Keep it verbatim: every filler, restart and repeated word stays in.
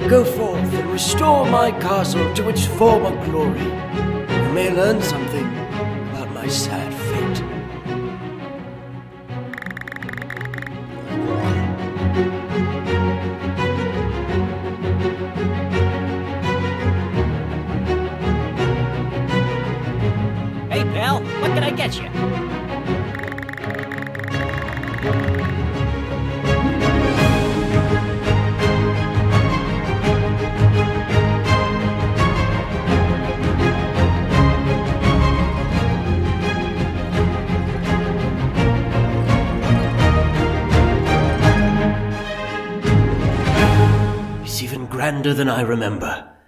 Go forth and restore my castle to its former glory. You may learn something about my sad fate. Hey, pal, what can I get you? It's even grander than I remember.